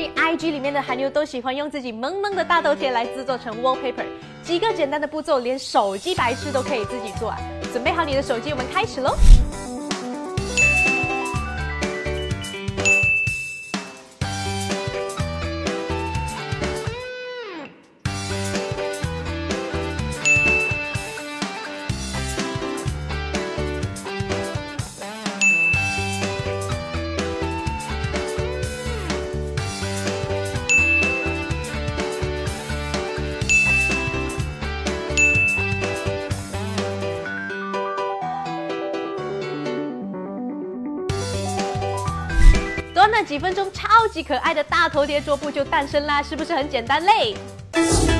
近 IG 里面的韩妞都喜欢用自己萌萌的大头贴来制作成 wallpaper， 几个简单的步骤，连手机白痴都可以自己做啊！准备好你的手机，我们开始喽！短短几分钟，超级可爱的大头贴桌布就诞生啦，是不是很简单嘞？